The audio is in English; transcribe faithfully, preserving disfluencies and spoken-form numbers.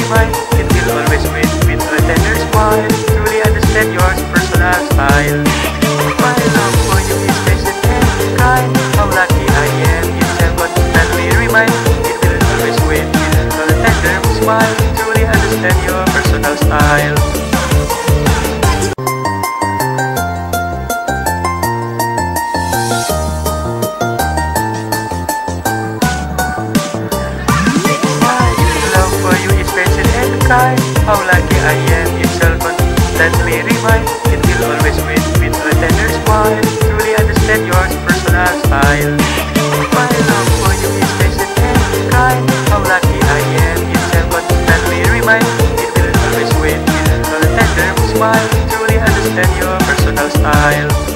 remind, it will always wait with a tender smile. Truly understand your personal style. My love for you is patient and kind. How lucky I am, it's self-constantly remind, it will always wait with a tender smile. Truly understand your personal style. Kind. How lucky I am, it's self-constantly remind, it will always wait with a tender smile. Truly understand your personal style. My love for you is patient and kind. How lucky I am, it's self-constantly remind, it will always wait with a tender smile. Truly understand your personal style.